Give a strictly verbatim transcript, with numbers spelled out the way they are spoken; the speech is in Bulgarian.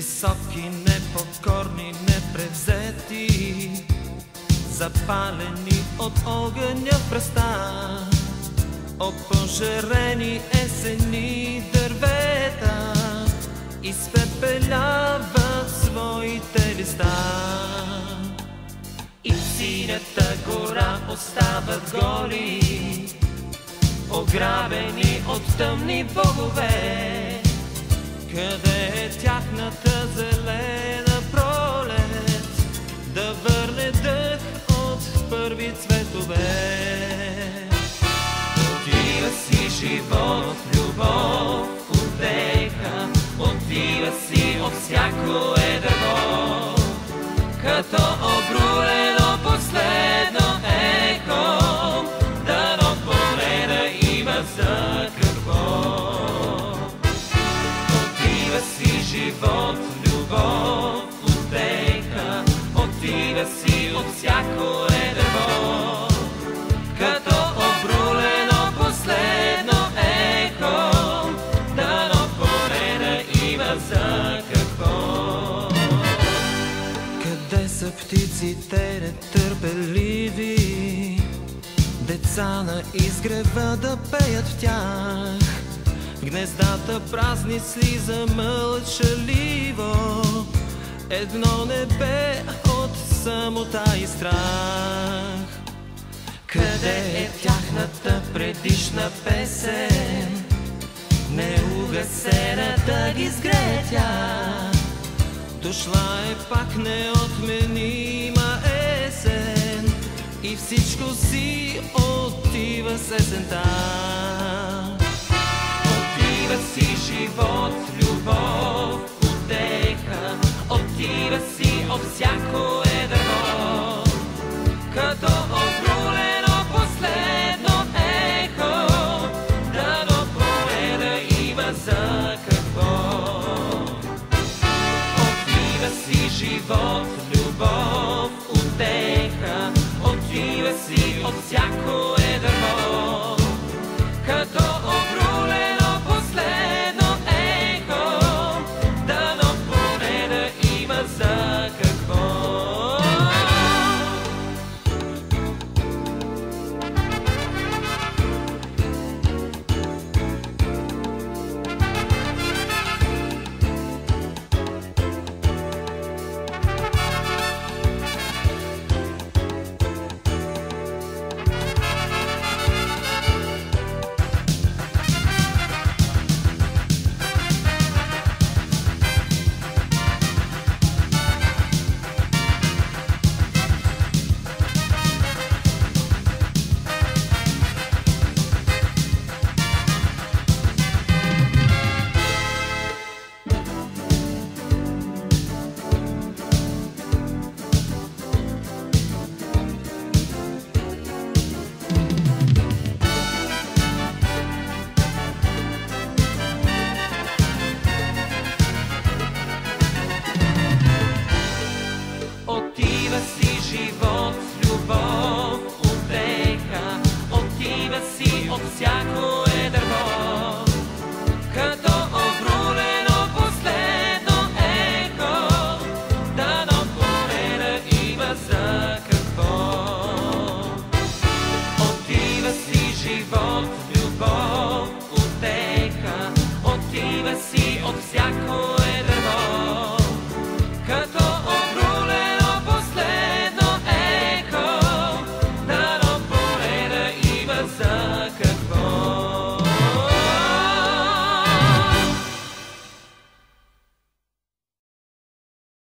Високи, непокорни, непревзети, запалени от огъня в пръста, опожарени есенни дървета изпепеляват своите листа. И в синята гора остават голи, ограбени от тъмни богове. Къде е тяхната зелена пролет, да върне дъх от първи цветове? Отива си живот, любов, утеха, отива си от всяко е дърво, като обрулено последно ехо, дано поне да има за какво. Живот, любов, утеха, отива си от всяко е дърво, като обрулено последно ехо, дано поне да има за какво. Къде са птиците нетърпеливи, деца на изгрева да пеят в тях? Гнездата празни слиза мълчаливо, едно небе от самота и страх. Къде е тяхната предишна песен, неугасена да ги сгрее тя? Дошла е пак неотменима есен и всичко си отива с есента. Отива си живот, любов, утеха, отива си от всяко е дърво, като обрулено последно ехо, дано поне да има за какво. Отива си живот, любов, утеха, отива си от всяко е дърво, като обрулено последно ехо, дано поне да има за какво. Отива си живот, любов, утеха, отива си от всяко е дърво, като обрулено последно ехо, дано поне да има за какво. Отива си живот, любов, утеха, отива си от всяко